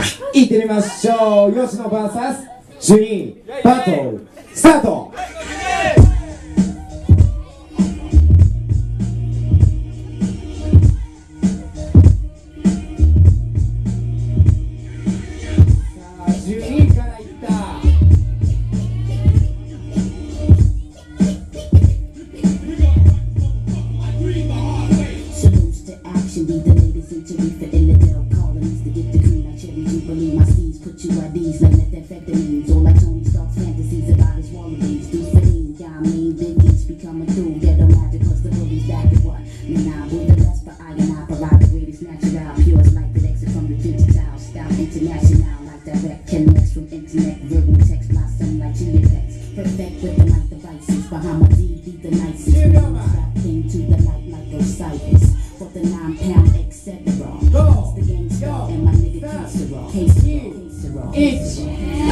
行ってみましょう。吉野 VS ジュニーバトルスタート。ジュニーからいった。 Be the latest century for Illidale colonies to get the green like cherry jubilee. My steeds put you at ease like methamphetamines, or like Tony Stark's fantasies about his wallabies. Do Celine, yeah, I mean, big geeks become a tool. Ghetto magic plus the bullies back at what? Now we're the best, but I and I provide the greatest natural. Pure as life that exit from the digital. Style international, like direct connects from internet. Verbal text blossom like GFX. Perfect with the mic devices. Bahama D beat the nicest. Stop came to the light like Osiris. For the 9-pound, etc. Go, the gangster and my nigga Casserole. Casserole.